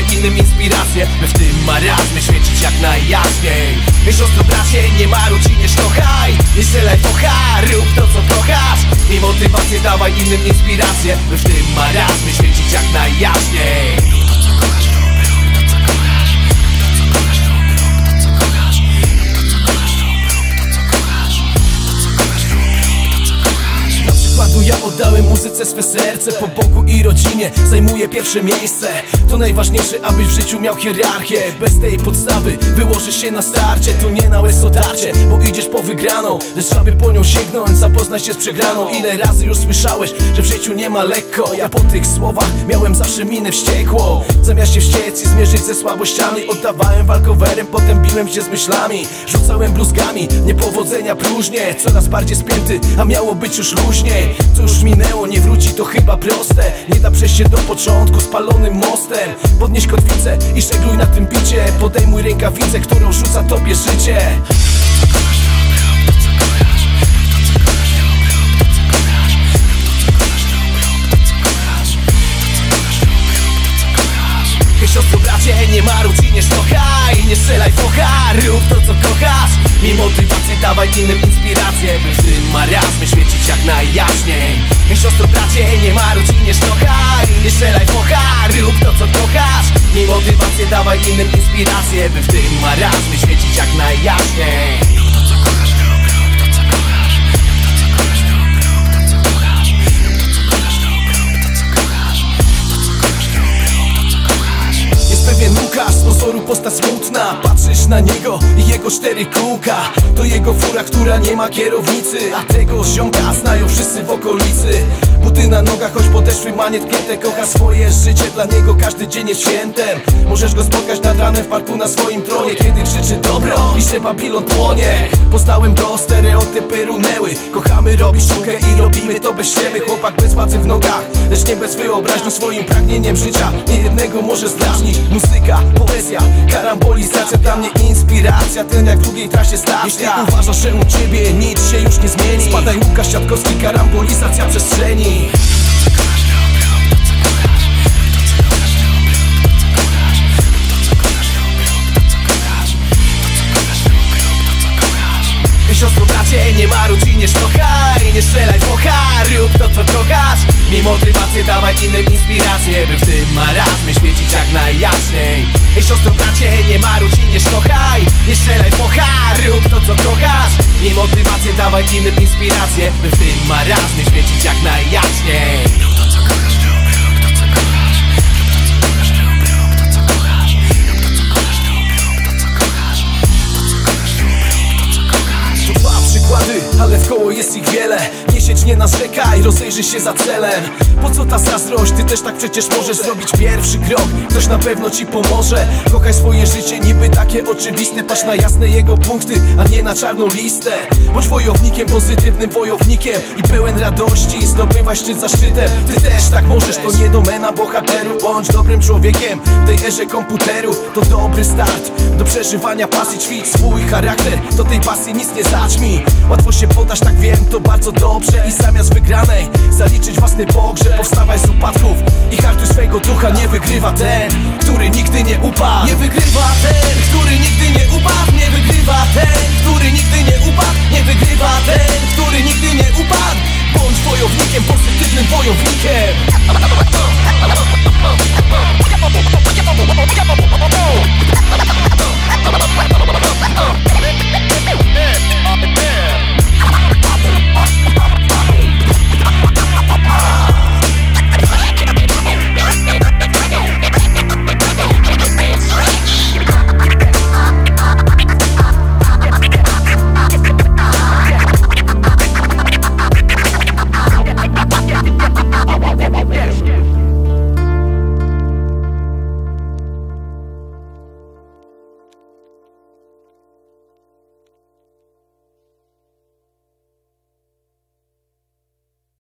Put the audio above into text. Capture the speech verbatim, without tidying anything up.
dawaj innym inspirację, by w tym marazmie świecić jak najjaśniej. Ej siostro bracie, nie maruć i nie sztochaj, nie strzelaj focha, rób to co kochasz. I motywację dawaj innym inspirację, by w tym marazmie świecić jak najjaśniej. Ja oddałem muzyce swe serce, po Bogu i rodzinie zajmuję pierwsze miejsce. To najważniejsze, abyś w życiu miał hierarchię. Bez tej podstawy wyłożysz się na starcie. To nie na łez otarcie, bo idziesz po wygraną, lecz aby po nią sięgnąć, zapoznaj się z przegraną. Ile razy już słyszałeś, że w życiu nie ma lekko? Ja po tych słowach miałem zawsze minę wściekłą. Zamiast się wściec i zmierzyć ze słabościami, oddawałem walkowerem, potem biłem się z myślami. Rzucałem bluzgami, niepowodzenia próżnie. Coraz bardziej spięty, a miało być już luźniej. Co już minęło, nie wróci, to chyba proste. Nie da przejść się do początku spalonym mostem. Podnieś kotwicę i żegluj na tym bicie. Podejmuj rękawicę, którą rzuca tobie życie. Siostro bracie, nie maruć i nie sztochaj, nie strzelaj focha, rób to co kochasz. I motywację dawaj innym inspirację, by w tym marazmie świecić jak najjaśniej. Siostro bracie, nie maruć i nie sztochaj, nie strzelaj focha, rób to co kochasz. I motywację dawaj innym inspirację, by w tym marazmie świecić jak najjaśniej. Pewien Łukasz, z pozoru postać smutna. Patrzysz na niego i jego cztery kółka. To jego fura, która nie ma kierownicy. A tego ziomka znają wszyscy w okolicy. Buty na nogach, choć podeszły ma nietknięte. Kocha swoje życie, dla niego każdy dzień jest świętem. Możesz go spotkać nad ranem w parku na swoim tronie, kiedy krzyczy dobro i że Babilon płonie. Poznałem go, stereotypy runęły. Kochamy robić sztukę i robimy to bez siebie. Chłopak bez władzy w nogach, lecz nie bez wyobraźni. Swoim pragnieniem życia niejednego może zdrażnić. Muzyka, poezja, karambolizacja, dla mnie inspiracja. Ten jak w drugiej trasie stacja. Jeśli uważasz, że u ciebie nic się już nie zmieni, spadaj Łukasz Siatkowski, karambolizacja przestrzeni. Siostro bracie, nie maruć i nie sztochaj, nie strzelaj focha, rób to co kochasz. Mi motywację dawaj innym inspirację, by w tym marazmie świecić jak najjaśniej. Ej siostro bracie, nie maruć i nie sztochaj, nie strzelaj focha, rób to co kochasz. Mi motywację dawaj innym inspirację, by w tym marazmie świecić jak najjaśniej. Rób to co kochasz, rób, rób to co kochasz. Rób to co kochasz, rób to co kochasz, rób to co kochasz. To dwa przykłady, ale w koło jest ich wiele. Nie siedź, nie narzekaj, rozejrzyj się za celem. Po co ta zazdrość? Ty też tak przecież możesz zrobić pierwszy krok. Ktoś na pewno ci pomoże. Kochaj swoje życie, niby takie oczywiste. Patrz na jasne jego punkty, a nie na czarną listę. Bądź wojownikiem, pozytywnym wojownikiem i pełen radości, zdobywaj szczyt za szczytem. Ty też tak możesz, to nie domena bohaterów. Bądź dobrym człowiekiem w tej erze komputeru. To dobry start do przeżywania pasji. Ćwicz swój charakter, do tej pasji nic nie zaćmi. Łatwo się podać, tak wiem, to bardzo dobrze. I zamiast wygranej zaliczyć własny pogrzeb. Powstawaj z upadków i hartuj swego ducha. Nie wygrywa ten, który nigdy